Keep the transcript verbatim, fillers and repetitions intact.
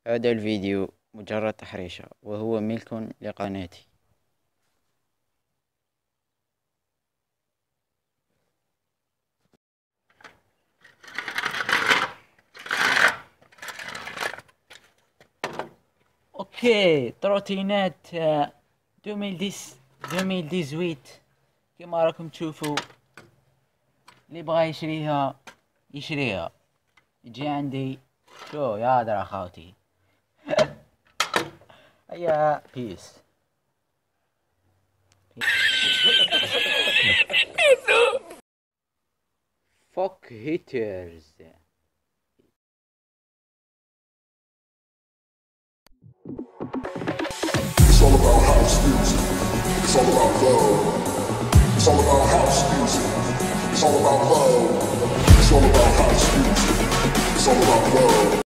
هذا الفيديو مجرد تحريشة وهو ملك لقناتي. اوكي تروتينات آه، ألفين وثمانية كما راكم تشوفوا. اللي بغى يشريها يشريها، يجي عندي. شو يا درا خاوتي. هيا بيس. فوك هيترز. It's all about house music. It's all about love. It's all about house music. It's all about love. It's all about house music. It's all about love.